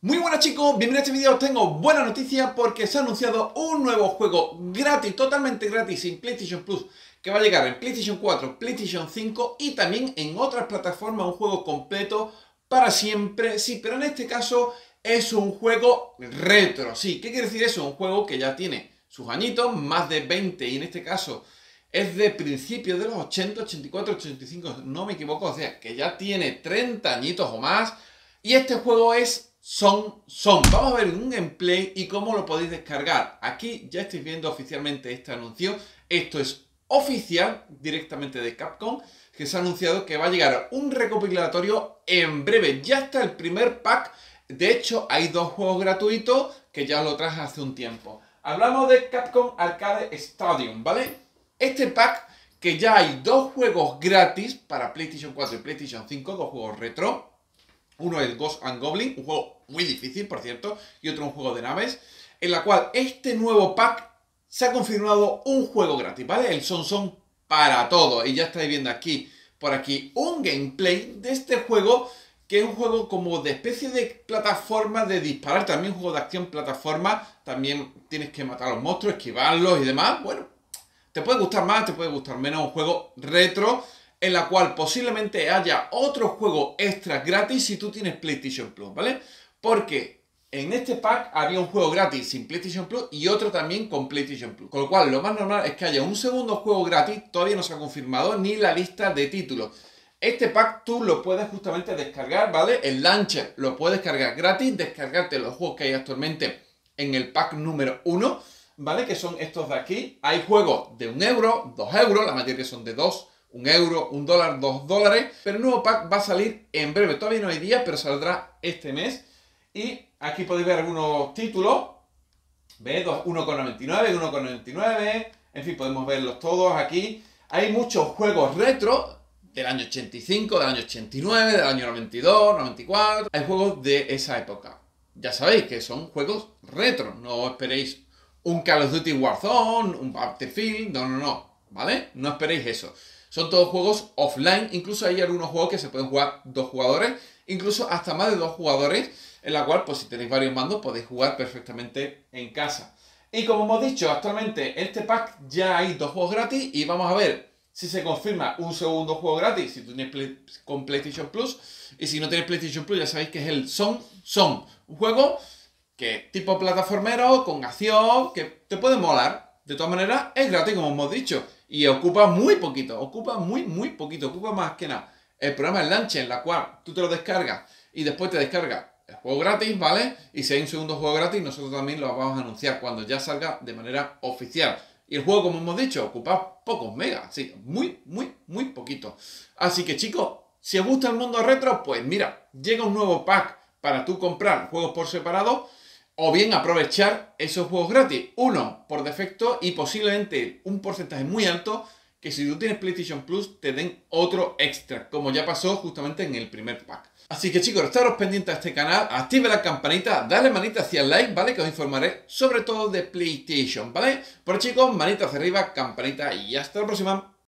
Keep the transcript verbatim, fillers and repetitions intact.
Muy buenas chicos, bienvenidos a este vídeo. Os tengo buena noticia porque se ha anunciado un nuevo juego gratis, totalmente gratis en PlayStation Plus, que va a llegar en PlayStation cuatro, PlayStation cinco y también en otras plataformas, un juego completo para siempre. Sí, pero en este caso es un juego retro. Sí, ¿qué quiere decir eso? Un juego que ya tiene sus añitos, más de veinte, y en este caso es de principios de los ochenta, ochenta y cuatro, ochenta y cinco, no me equivoco, o sea, que ya tiene treinta añitos o más. Y este juego es Son Son. Vamos a ver un gameplay y cómo lo podéis descargar. Aquí ya estáis viendo oficialmente este anuncio. Esto es oficial directamente de Capcom, que se ha anunciado que va a llegar un recopilatorio en breve. Ya está el primer pack. De hecho, hay dos juegos gratuitos que ya lo traje hace un tiempo. Hablamos de Capcom Arcade Stadium, ¿vale? Este pack, que ya hay dos juegos gratis para PlayStation cuatro y PlayStation cinco, dos juegos retro. Uno es Ghost and Goblin, un juego muy difícil, por cierto, y otro un juego de naves, en la cual este nuevo pack se ha confirmado un juego gratis, ¿vale? El Son Son para todo. Y ya estáis viendo aquí, por aquí, un gameplay de este juego, que es un juego como de especie de plataforma de disparar, también un juego de acción plataforma, también tienes que matar a los monstruos, esquivarlos y demás. Bueno, te puede gustar más, te puede gustar menos, un juego retro, en la cual posiblemente haya otro juego extra gratis si tú tienes PlayStation Plus, ¿vale? Porque en este pack había un juego gratis sin PlayStation Plus y otro también con PlayStation Plus. Con lo cual, lo más normal es que haya un segundo juego gratis, todavía no se ha confirmado ni la lista de títulos. Este pack tú lo puedes justamente descargar, ¿vale? El launcher lo puedes descargar gratis, descargarte los juegos que hay actualmente en el pack número uno, ¿vale? Que son estos de aquí. Hay juegos de un euro, dos euros, la mayoría son de dos. Un euro, un dólar, dos dólares. Pero el nuevo pack va a salir en breve. Todavía no hay día, pero saldrá este mes. Y aquí podéis ver algunos títulos. ¿Ves? uno con noventa y nueve, uno con noventa y nueve. En fin, podemos verlos todos aquí. Hay muchos juegos retro del año ochenta y cinco, del año ochenta y nueve, del año noventa y dos, noventa y cuatro. Hay juegos de esa época. Ya sabéis que son juegos retro. No esperéis un Call of Duty Warzone, un Battlefield. No, no, no. ¿Vale? No esperéis eso. Son todos juegos offline, incluso hay algunos juegos que se pueden jugar dos jugadores, incluso hasta más de dos jugadores, en la cual, pues si tenéis varios mandos, podéis jugar perfectamente en casa. Y como hemos dicho, actualmente en este pack ya hay dos juegos gratis y vamos a ver si se confirma un segundo juego gratis si tú tienes play con PlayStation Plus. Y si no tienes PlayStation Plus, ya sabéis que es el Son Son, un juego que tipo plataformero, con acción, que te puede molar. De todas maneras, es gratis, como hemos dicho. Y ocupa muy poquito, ocupa muy, muy poquito, ocupa más que nada. El programa es Launcher, en la cual tú te lo descargas y después te descargas el juego gratis, ¿vale? Y si hay un segundo juego gratis, nosotros también lo vamos a anunciar cuando ya salga de manera oficial. Y el juego, como hemos dicho, ocupa pocos megas, sí, muy, muy, muy poquito. Así que chicos, si os gusta el mundo retro, pues mira, llega un nuevo pack para tú comprar juegos por separado, o bien aprovechar esos juegos gratis, uno por defecto y posiblemente un porcentaje muy alto que si tú tienes PlayStation Plus te den otro extra, como ya pasó justamente en el primer pack. Así que chicos, estaros pendientes a este canal, active la campanita, dale manita hacia el like, ¿vale? Que os informaré sobre todo de PlayStation, ¿vale? Por chicos, manita hacia arriba, campanita y hasta la próxima.